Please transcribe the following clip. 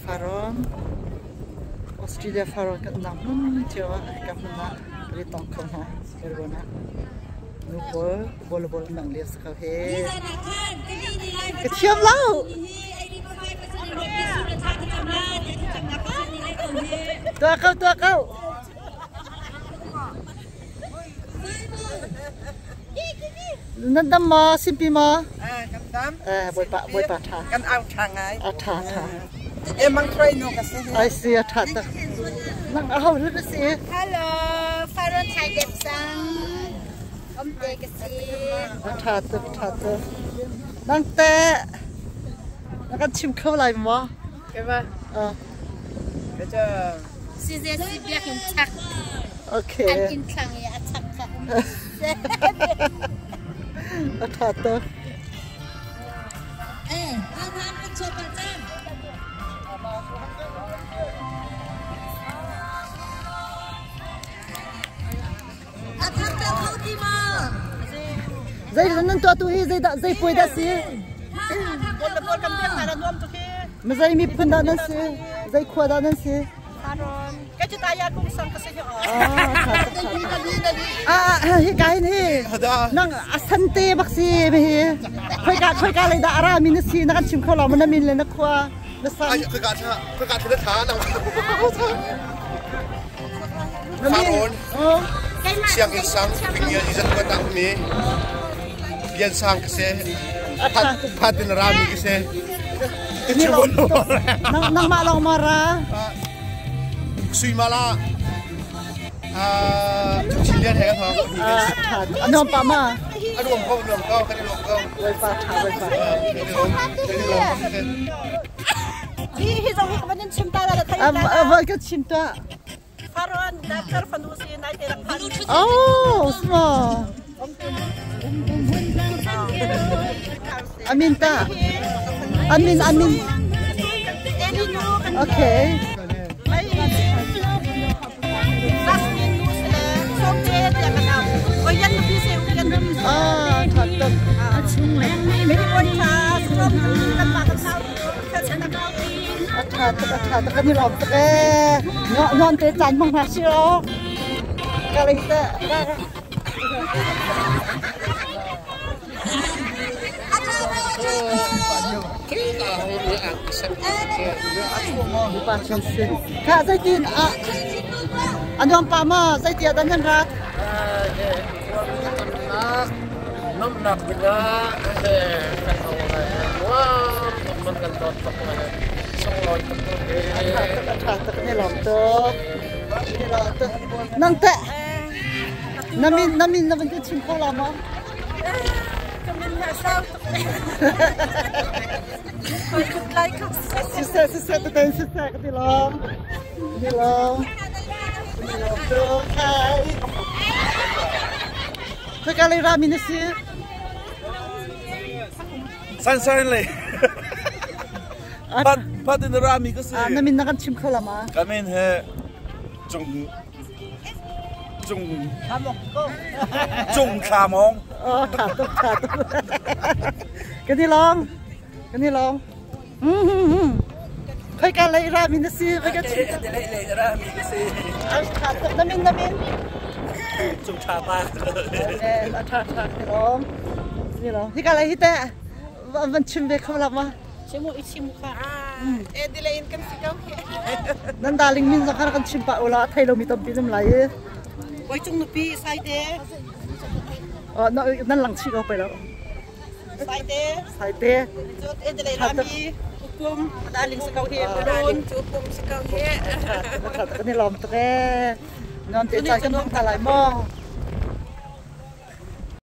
Faron Australia Faron kan namun Jawa kan mana beri tongkong ha berbona nupol bol nang lihat sekali kecium lau tua kau nanti ma simpi ma boleh pak thang kan au thang ai thang emang try no kasih I see a thang nang au lu sih Hello Faron Thai Dep Sang Om Te kasih thang nang te nang kan chim kau lai ma Keba Baca Si Zia si biar kim chak okay An kin klang ya chak ka thang Awan kan coba jam Athang ta khau ti ma dây nó to tu hi dây poi da si Bol kam biar ada nom tu ke mà dây mi phun da nan si dây khua da nan si Faron Kacu taya kung sang kasih hi cái này nang asante bác sĩ mi khơi cá lấy đã ra mình si nó ăn chim khâu lò mình mình lên nó khua nó sang khơi cá thưa thả nào Faron siang insang pingin izin kota kami pian sang kese patin rami kese nang malong mara sui mala chilian hai kan nom pa ma aduh kau kan kau wai pa tha wai pa Hi zong hi kaman cinta dah thay vợ cái chim ta Faron dakar fanusi nai terak fan oh small amin ta amin okay thật cái như lòng cái ngon tới chán bằng hạt siêu cái này kak saya tin anh ông pa ma saya tiada dengan rat nom nak bina wah menkan totok songloy thật cái lòng to nang te namin cái chim khô làm không Sisa tu sisa ke dilong tu kai sekali rami nasi sunshine le patin rami kese namin nakan chim khô làm à kamen he chung kha mong thả cái dilong khơi cá lấy rami nasi với cái chim rami kese thả namin chung cha pa thả dilong hi cá lấy hi te vẫn chim về không làm à Cemu isi muka. Dilain kan si kau. nan daling min zakar kan chimpa ula thailo mi tom pinum lai Wai chung nupi sai de. nan lang chi ko pe lo Sai de. Jot dilai rami hukum daling si kau he. Daling hukum si kau he. kan ni lom tre non te chai kan ta lai mo